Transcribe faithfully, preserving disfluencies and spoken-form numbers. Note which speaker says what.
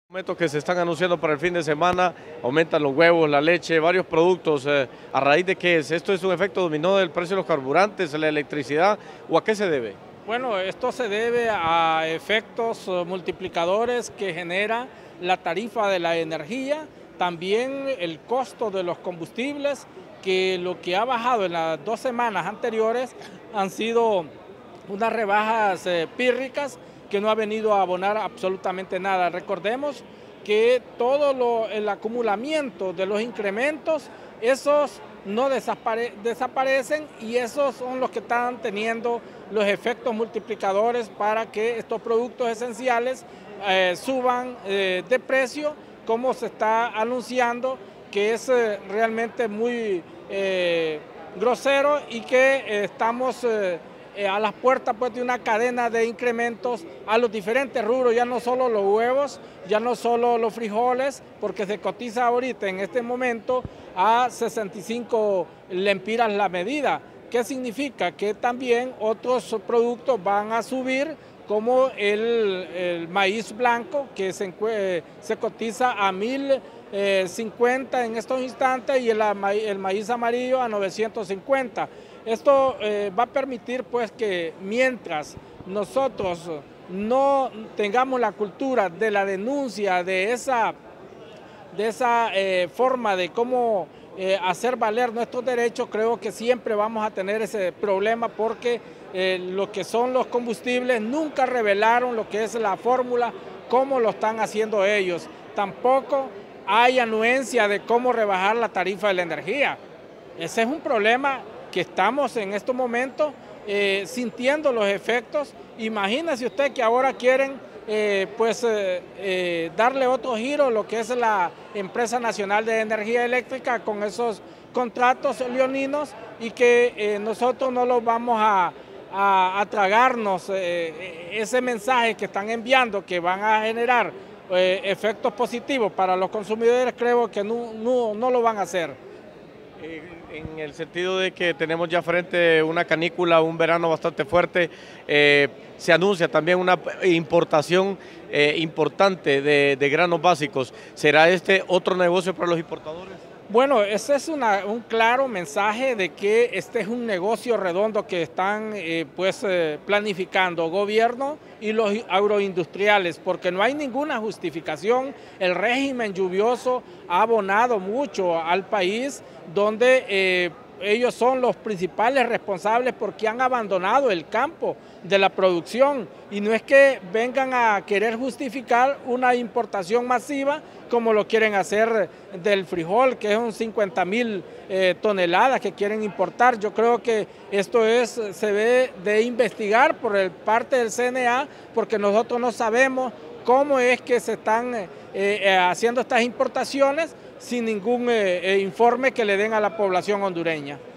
Speaker 1: Aumentos que se están anunciando para el fin de semana, aumentan los huevos, la leche, varios productos. Eh, ¿A raíz de qué es? ¿Esto es un efecto dominó del precio de los carburantes, la electricidad o a qué se debe?
Speaker 2: Bueno, esto se debe a efectos eh, multiplicadores que genera la tarifa de la energía, también el costo de los combustibles, que lo que ha bajado en las dos semanas anteriores han sido unas rebajas eh, pírricas que no ha venido a abonar absolutamente nada. Recordemos que todo lo, el acumulamiento de los incrementos, esos no desapare desaparecen y esos son los que están teniendo los efectos multiplicadores para que estos productos esenciales eh, suban eh, de precio, como se está anunciando, que es eh, realmente muy eh, grosero y que eh, estamos eh, eh, a las puertas pues, de una cadena de incrementos a los diferentes rubros, ya no solo los huevos, ya no solo los frijoles, porque se cotiza ahorita en este momento a sesenta y cinco lempiras la medida. ¿Qué significa? Que también otros productos van a subir, como el, el maíz blanco, que se, eh, se cotiza a mil cincuenta en estos instantes, y el, el maíz amarillo a novecientos cincuenta. Esto eh, va a permitir pues que mientras nosotros no tengamos la cultura de la denuncia de esa, de esa eh, forma de cómo eh, hacer valer nuestros derechos, creo que siempre vamos a tener ese problema, porque eh, lo que son los combustibles nunca revelaron lo que es la fórmula, cómo lo están haciendo ellos. Tampoco hay anuencia de cómo rebajar la tarifa de la energía. Ese es un problema que estamos en estos momentos eh, sintiendo los efectos. Imagínese usted que ahora quieren eh, pues, eh, eh, darle otro giro a lo que es la Empresa Nacional de Energía Eléctrica con esos contratos leoninos, y que eh, nosotros no los vamos a, a, a tragarnos eh, ese mensaje que están enviando, que van a generar eh, efectos positivos para los consumidores. Creo que no, no, no lo van a hacer.
Speaker 1: En el sentido de que tenemos ya frente una canícula, un verano bastante fuerte, eh, se anuncia también una importación eh, importante de, de granos básicos. ¿Será este otro negocio para los importadores?
Speaker 2: Bueno, ese es una, un claro mensaje de que este es un negocio redondo que están eh, pues, eh, planificando gobierno y los agroindustriales, porque no hay ninguna justificación. El régimen lluvioso ha abonado mucho al país, donde eh, ellos son los principales responsables porque han abandonado el campo de la producción, y no es que vengan a querer justificar una importación masiva como lo quieren hacer del frijol, que es un cincuenta mil eh, toneladas que quieren importar. Yo creo que esto es, se debe de investigar por el parte del C N A, porque nosotros no sabemos cómo es que se están eh, eh, haciendo estas importaciones sin ningún eh, informe que le den a la población hondureña.